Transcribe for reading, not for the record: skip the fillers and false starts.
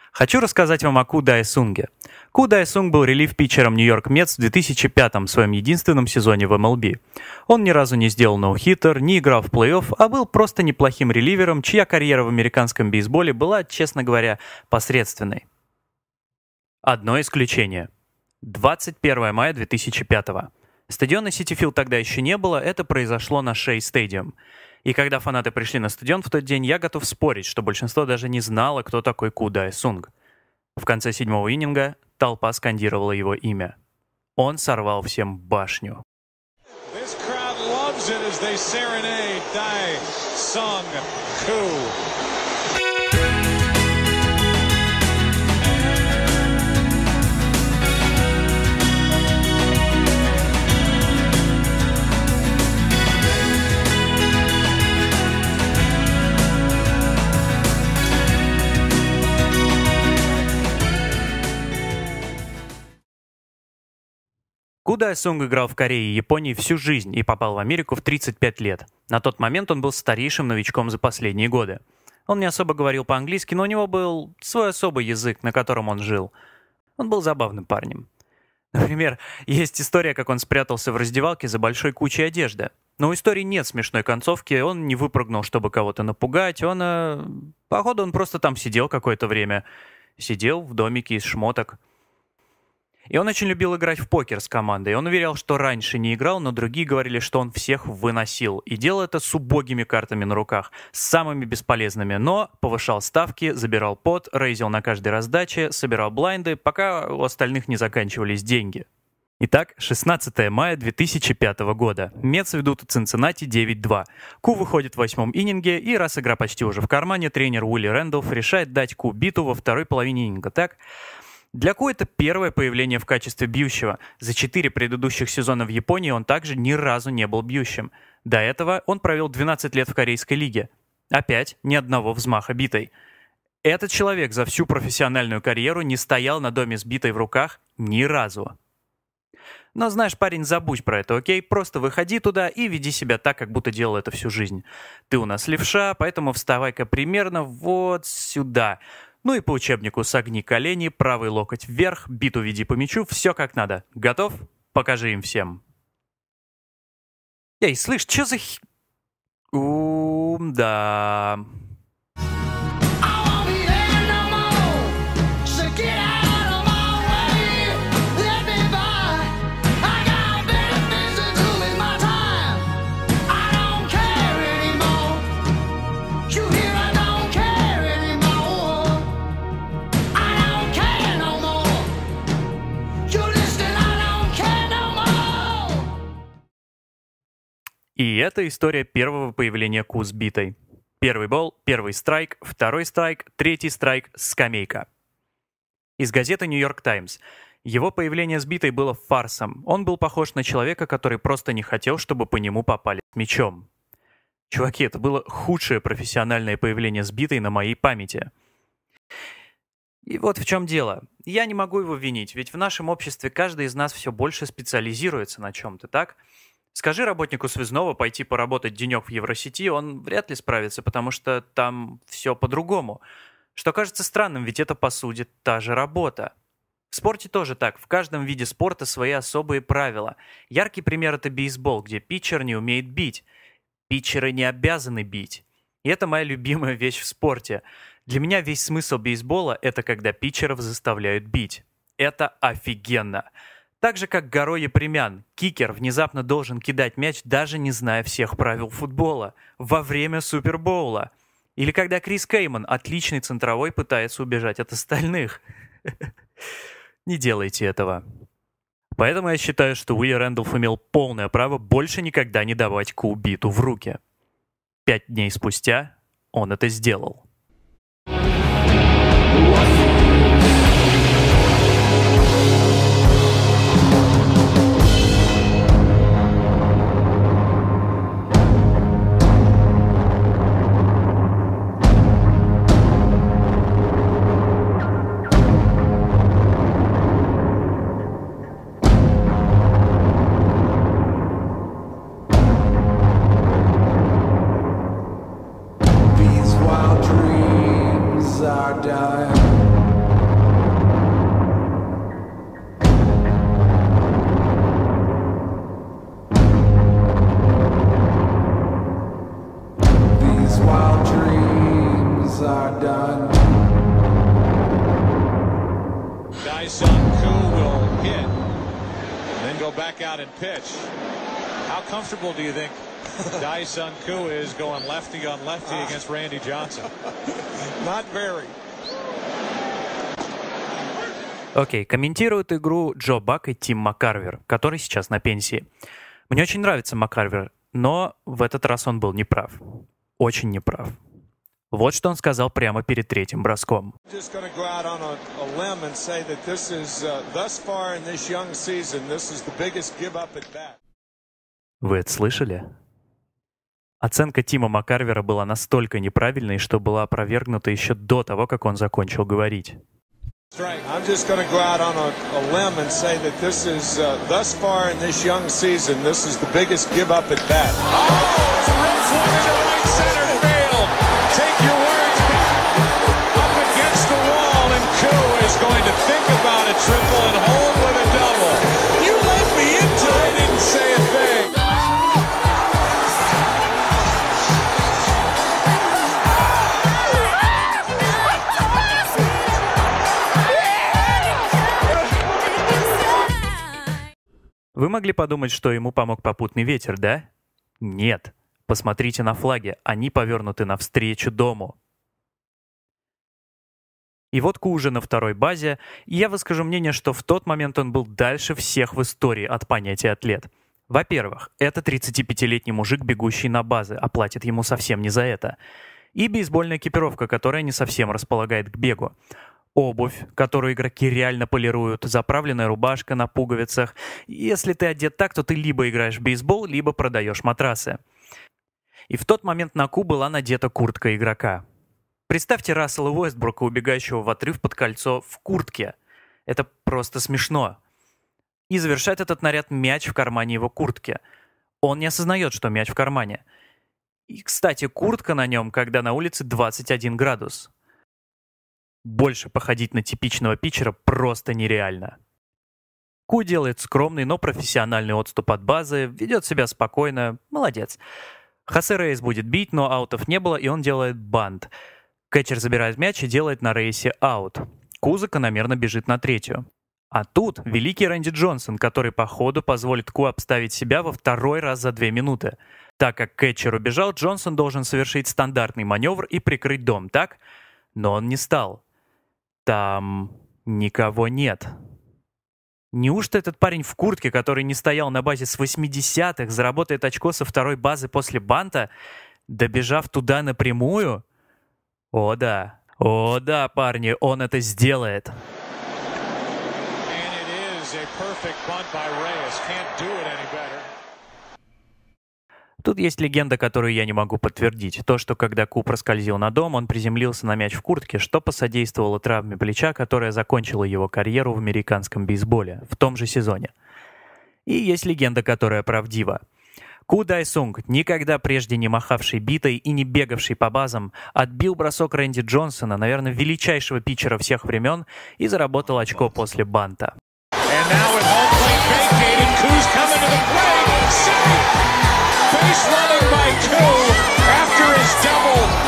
Хочу рассказать вам о Ку Дай Сунге. Ку Дай Сунг был релив-питчером Нью-Йорк Метс в 2005-м, своем единственном сезоне в МЛБ. Он ни разу не сделал ноу-хиттер, не играл в плей-офф, а был просто неплохим реливером, чья карьера в американском бейсболе была, честно говоря, посредственной. Одно исключение. 21 мая 2005-го. Стадиона Citi Field тогда еще не было, это произошло на Shea Stadium. И когда фанаты пришли на стадион в тот день, я готов спорить, что большинство даже не знало, кто такой Ку Дай Сунг. В конце 7-го иннинга толпа скандировала его имя. Он сорвал всем башню. Ку Дай Сунг играл в Корее и Японии всю жизнь и попал в Америку в 35 лет. На тот момент он был старейшим новичком за последние годы. Он не особо говорил по-английски, но у него был свой особый язык, на котором он жил. Он был забавным парнем. Например, есть история, как он спрятался в раздевалке за большой кучей одежды. Но у истории нет смешной концовки, он не выпрыгнул, чтобы кого-то напугать, походу, он просто там сидел какое-то время. Сидел в домике из шмоток. И он очень любил играть в покер с командой. Он уверял, что раньше не играл, но другие говорили, что он всех выносил. И делал это с убогими картами на руках, с самыми бесполезными. Но повышал ставки, забирал пот, рейзил на каждой раздаче, собирал блайнды, пока у остальных не заканчивались деньги. Итак, 16 мая 2005 года. Метс ведут от Цинциннати 9-2. Ку выходит в 8-м иннинге, и раз игра почти уже в кармане, тренер Уилли Рэндолф решает дать Ку биту во второй половине иннинга. Так? Для Ку это первое появление в качестве бьющего. За 4 предыдущих сезона в Японии он также ни разу не был бьющим. До этого он провел 12 лет в Корейской лиге. Опять ни одного взмаха битой. Этот человек за всю профессиональную карьеру не стоял на доме с битой в руках ни разу. Но знаешь, парень, забудь про это, окей? Просто выходи туда и веди себя так, как будто делал это всю жизнь. Ты у нас левша, поэтому вставай-ка примерно вот сюда. Ну и по учебнику согни колени, правый локоть вверх, биту веди по мячу, все как надо. Готов? Покажи им всем. Эй, слышь, что за да... И это история первого появления Ку с битой. Первый бол, первый страйк, второй страйк, третий страйк, скамейка. Из газеты «Нью-Йорк Таймс». Его появление с битой было фарсом. Он был похож на человека, который просто не хотел, чтобы по нему попали с мячом. Чуваки, это было худшее профессиональное появление с битой на моей памяти. И вот в чем дело. Я не могу его винить, ведь в нашем обществе каждый из нас все больше специализируется на чем-то, так? Скажи работнику связного пойти поработать денек в Евросети, он вряд ли справится, потому что там все по-другому. Что кажется странным, ведь это, по сути, та же работа. В спорте тоже так. В каждом виде спорта свои особые правила. Яркий пример — это бейсбол, где питчер не умеет бить. Питчеры не обязаны бить. И это моя любимая вещь в спорте. Для меня весь смысл бейсбола — это когда питчеров заставляют бить. Это офигенно. Так же, как Гаро Епремян, кикер внезапно должен кидать мяч, даже не зная всех правил футбола, во время Супербоула. Или когда Крис Кейман, отличный центровой, пытается убежать от остальных. Не делайте этого. Поэтому я считаю, что Уилли Рэндолф имел полное право больше никогда не давать Ку биту в руки. 5 дней спустя он это сделал. These wild dreams are dying. Dae-Sung Koo will hit, and then go back out and pitch. How comfortable do you think Dae-Sung Koo is going lefty on lefty against Randy Johnson? Not very. Окей, комментирует игру Джо Бак и Тим Маккарвер, который сейчас на пенсии. Мне очень нравится Маккарвер, но в этот раз он был неправ. Очень неправ. Вот что он сказал прямо перед третьим броском. Вы это слышали? Оценка Тима Маккарвера была настолько неправильной, что была опровергнута еще до того, как он закончил говорить. I'm just going to go out on a limb and say that this is, thus far in this young season, this is the biggest give up at bat. Oh, it's a real swing into right center field. Take your words back. Up against the wall, and Koo is going to think about a triple and hold with a double. You let me into it. I didn't say a thing. Вы могли подумать, что ему помог попутный ветер, да? Нет. Посмотрите на флаги, они повернуты навстречу дому. И вот Ку уже на второй базе, и я выскажу мнение, что в тот момент он был дальше всех в истории от понятия атлет. Во-первых, это 35-летний мужик, бегущий на базы, а платит ему совсем не за это. И бейсбольная экипировка, которая не совсем располагает к бегу. Обувь, которую игроки реально полируют, заправленная рубашка на пуговицах. Если ты одет так, то ты либо играешь в бейсбол, либо продаешь матрасы. И в тот момент на Ку была надета куртка игрока. Представьте Рассела Уэстбрука, убегающего в отрыв под кольцо в куртке. Это просто смешно. И завершает этот наряд мяч в кармане его куртки. Он не осознает, что мяч в кармане. И, кстати, куртка на нем, когда на улице 21 градус. Больше походить на типичного питчера просто нереально. Ку делает скромный, но профессиональный отступ от базы, ведет себя спокойно, молодец. Хосе Рейс будет бить, но аутов не было, и он делает бант. Кэтчер забирает мяч и делает на Рейсе аут. Ку закономерно бежит на третью. А тут великий Рэнди Джонсон, который по ходу позволит Ку обставить себя во второй раз за 2 минуты. Так как Кэтчер убежал, Джонсон должен совершить стандартный маневр и прикрыть дом, так? Но он не стал. Там никого нет. Неужто этот парень в куртке, который не стоял на базе с 80-х, заработает очко со второй базы после банта, добежав туда напрямую? О да, парни, он это сделает. Тут есть легенда, которую я не могу подтвердить. То, что когда Ку проскользил на дом, он приземлился на мяч в куртке, что посодействовало травме плеча, которая закончила его карьеру в американском бейсболе в том же сезоне. И есть легенда, которая правдива. Ку Дай-Сунг, никогда прежде не махавший битой и не бегавший по базам, отбил бросок Рэнди Джонсона, наверное, величайшего питчера всех времен, и заработал очко после банта. Base running by Koo after his double.